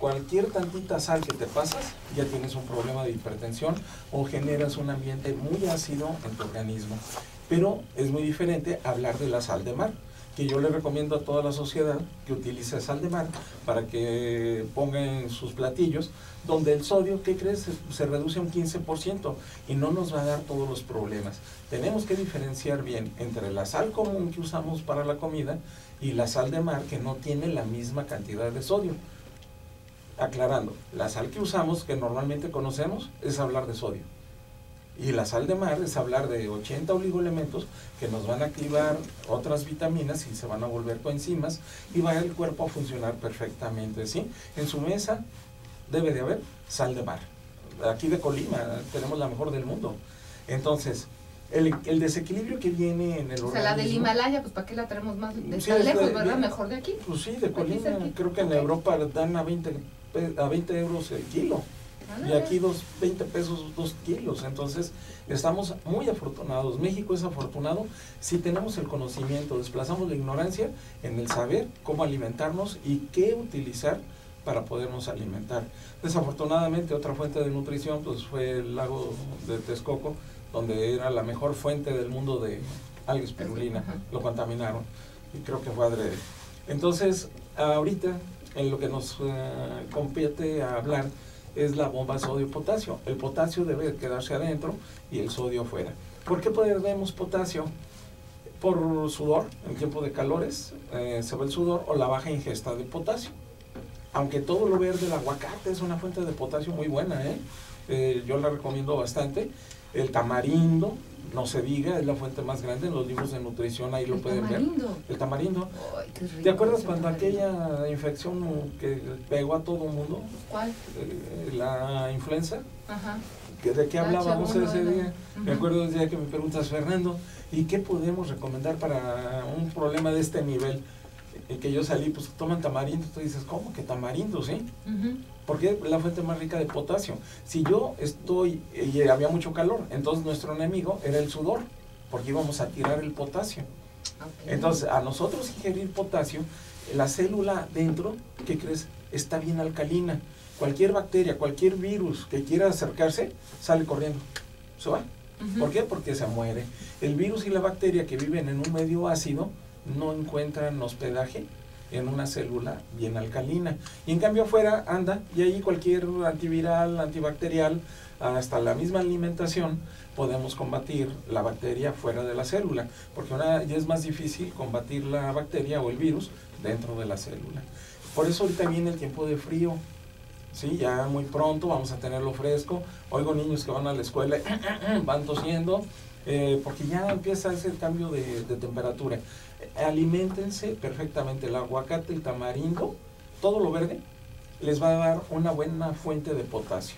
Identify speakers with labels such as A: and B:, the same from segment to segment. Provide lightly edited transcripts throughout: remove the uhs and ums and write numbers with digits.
A: cualquier tantita sal que te pasas, ya tienes un problema de hipertensión o generas un ambiente muy ácido en tu organismo. Pero es muy diferente hablar de la sal de mar, que yo le recomiendo a toda la sociedad que utilice sal de mar para que ponga en sus platillos, donde el sodio, ¿qué crees? Se reduce un 15% y no nos va a dar todos los problemas. Tenemos que diferenciar bien entre la sal común que usamos para la comida y la sal de mar, que no tiene la misma cantidad de sodio. Aclarando, la sal que usamos, que normalmente conocemos, es hablar de sodio. Y la sal de mar es hablar de 80 oligoelementos que nos van a activar otras vitaminas y se van a volver coenzimas y va el cuerpo a funcionar perfectamente, ¿sí? En su mesa debe de haber sal de mar. Aquí de Colima tenemos la mejor del mundo. Entonces, el desequilibrio que viene en el organismo... O sea,
B: la del Himalaya, pues ¿para qué la traemos más de
A: sí,
B: tan lejos, verdad? Mejor de aquí.
A: Pues sí, de Colima. Creo que en Europa dan a 20 euros el kilo. Y aquí 20 pesos 2 kilos. Entonces estamos muy afortunados. México es afortunado si tenemos el conocimiento, desplazamos la ignorancia en el saber cómo alimentarnos y qué utilizar para podernos alimentar. Desafortunadamente otra fuente de nutrición pues fue el lago de Texcoco, donde era la mejor fuente del mundo de alga espirulina. Lo contaminaron y creo que fue adrede. Entonces ahorita en lo que nos compete a hablar es la bomba sodio-potasio. El potasio debe quedarse adentro y el sodio afuera. ¿Por qué perdemos potasio? Por sudor, en tiempo de calores, se va el sudor o la baja ingesta de potasio. Aunque todo lo verde, el aguacate es una fuente de potasio muy buena, yo la recomiendo bastante. El tamarindo, no se diga, es la fuente más grande en los libros de nutrición, ahí lo pueden ver. El tamarindo.
B: Ay, qué rico.
A: ¿Te acuerdas cuando aquella infección que pegó a todo el mundo?
B: ¿Cuál?
A: La influenza.
B: Ajá.
A: ¿De qué hablábamos ese día? Me
B: Uh-huh.
A: acuerdo del día que me preguntas, Fernando, ¿y qué podemos recomendar para un problema de este nivel? Y que yo salí, pues toman tamarindo. Tú dices, ¿cómo que tamarindo, sí?
B: Uh-huh.
A: Porque es la fuente más rica de potasio. Si yo estoy, y había mucho calor, entonces nuestro enemigo era el sudor, porque íbamos a tirar el potasio. Okay. Entonces, a nosotros ingerir potasio, la célula dentro, ¿qué crees? Está bien alcalina. Cualquier bacteria, cualquier virus que quiera acercarse, sale corriendo. ¿Se va? Uh-huh. ¿Por qué? Porque se muere. El virus y la bacteria que viven en un medio ácido no encuentran hospedaje en una célula bien alcalina. Y en cambio afuera anda, y ahí cualquier antiviral, antibacterial, hasta la misma alimentación, podemos combatir la bacteria fuera de la célula, porque ahora ya es más difícil combatir la bacteria o el virus dentro de la célula. Por eso ahorita viene el tiempo de frío, ¿sí? Ya muy pronto vamos a tenerlo fresco. Oigo niños que van a la escuela, van tosiendo, porque ya empieza ese cambio de temperatura. Aliméntense perfectamente, el aguacate, el tamarindo, todo lo verde, les va a dar una buena fuente de potasio.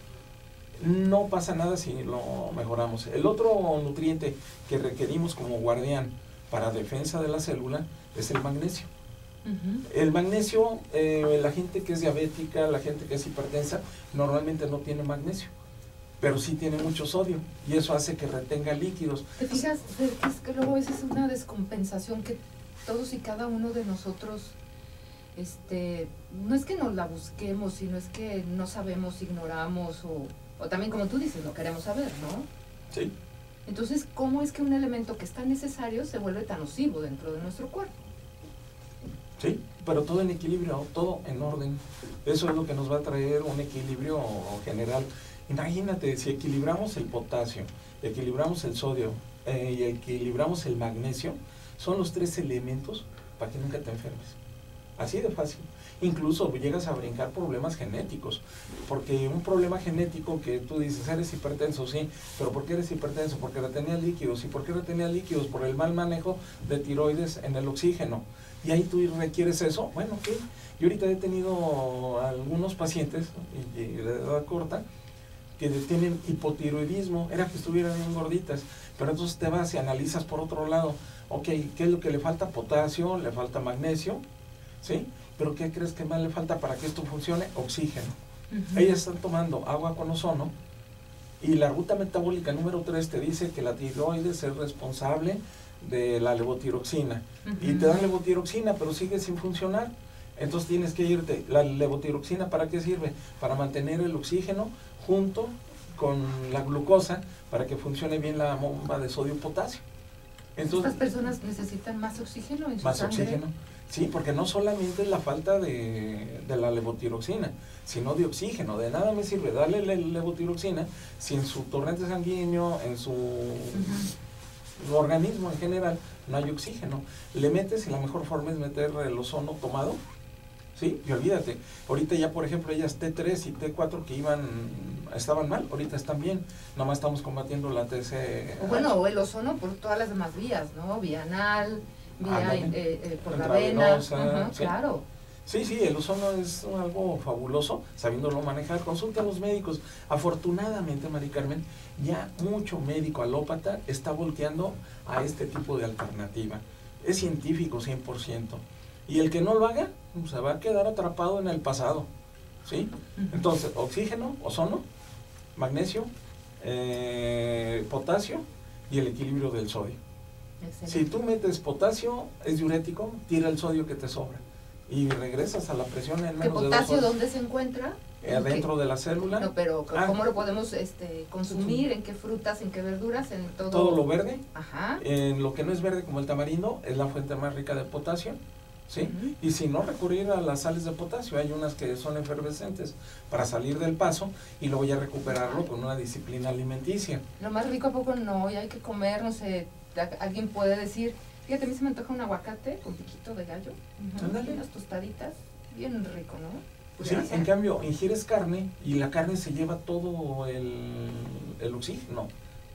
A: No pasa nada si lo mejoramos. El otro nutriente que requerimos como guardián para defensa de la célula es el magnesio. Uh-huh. El magnesio, la gente que es diabética, la gente que es hipertensa, normalmente no tiene magnesio, pero sí tiene mucho sodio, y eso hace que retenga líquidos.
B: ¿Te fijas? Es que luego a veces es una descompensación que todos y cada uno de nosotros, no es que nos la busquemos, sino es que no sabemos, ignoramos, o también como tú dices, no queremos saber, ¿no?
A: Sí.
B: Entonces, ¿cómo es que un elemento que es tan necesario se vuelve tan nocivo dentro de nuestro cuerpo?
A: Sí, pero todo en equilibrio, todo en orden. Eso es lo que nos va a traer un equilibrio general. Imagínate, si equilibramos el potasio, equilibramos el sodio y equilibramos el magnesio, son los 3 elementos para que nunca te enfermes. Así de fácil. Incluso llegas a brincar problemas genéticos, porque un problema genético que tú dices, eres hipertenso, sí, pero ¿por qué eres hipertenso? Porque retenías líquidos. ¿Y por qué retenías líquidos? Por el mal manejo de tiroides en el oxígeno. Y ahí tú requieres eso. Bueno, ok. Yo ahorita he tenido algunos pacientes de edad corta que tienen hipotiroidismo, era que estuvieran bien gorditas, pero entonces te vas y analizas por otro lado, ok, ¿qué es lo que le falta? Potasio, le falta magnesio, ¿sí? Pero ¿qué crees que más le falta para que esto funcione? Oxígeno. Uh-huh. Ellas están tomando agua con ozono, y la ruta metabólica número 3 te dice que la tiroides es responsable de la levotiroxina, uh-huh. Y te dan levotiroxina, pero sigue sin funcionar. Entonces tienes que irte. La levotiroxina, ¿para qué sirve? Para mantener el oxígeno junto con la glucosa para que funcione bien la bomba de sodio-potasio.
B: Entonces, estas personas necesitan más oxígeno en su
A: más
B: sangre.
A: Oxígeno, sí, porque no solamente es la falta de la levotiroxina, sino de oxígeno. De nada me sirve darle levotiroxina si en su torrente sanguíneo, en su organismo en general, no hay oxígeno. Le metes y la mejor forma es meter el ozono tomado, ¿sí? Y olvídate, ahorita ya por ejemplo ellas T3 y T4 que estaban mal, ahorita están bien, nada más estamos combatiendo la TC.
B: Bueno, o el ozono por todas las demás vías, ¿no? Vía anal, vía por la vena.
A: ¿Sí?
B: Claro.
A: Sí, el ozono es algo fabuloso, sabiéndolo manejar. Consulta a los médicos. Afortunadamente, Mari Carmen, ya mucho médico alópata está volteando a este tipo de alternativa. Es científico 100%. Y el que no lo haga, se va a quedar atrapado en el pasado, ¿sí? Entonces, oxígeno, ozono, magnesio, potasio y el equilibrio del sodio. Excelente. Si tú metes potasio, es diurético, tira el sodio que te sobra y regresas a la presión en menos de 2 horas.
B: ¿El potasio dónde se encuentra?
A: Adentro de la célula.
B: No, pero ¿cómo lo podemos consumir? ¿En qué frutas, en qué verduras? En todo.
A: Todo lo verde.
B: Ajá.
A: En lo que no es verde, como el tamarindo, es la fuente más rica de potasio, ¿sí? Y si no, recurrir a las sales de potasio. Hay unas que son efervescentes para salir del paso y luego ya recuperarlo con una disciplina alimenticia.
B: Lo más rico, ¿a poco no? Y hay que comer, no sé, alguien puede decir, fíjate, a mí se me antoja un aguacate con piquito de gallo, unas tostaditas, bien rico, ¿no?
A: Sí, en cambio, ingieres carne y la carne se lleva todo el oxígeno.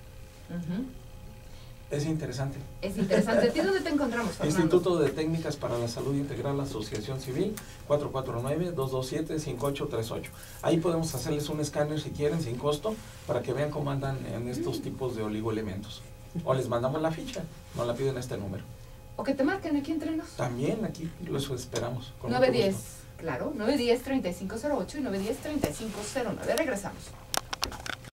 A: Es interesante.
B: Es interesante. ¿A ti dónde te encontramos, Fernando?
A: Instituto de Técnicas para la Salud Integral, Asociación Civil, 449-227-5838. Ahí podemos hacerles un escáner si quieren, sin costo, para que vean cómo andan en estos tipos de oligoelementos. O les mandamos la ficha, nos la piden a este número.
B: O que te marquen aquí entre nos.
A: También aquí los esperamos.
B: 910, claro, 910-3508 y 910-3509. Regresamos.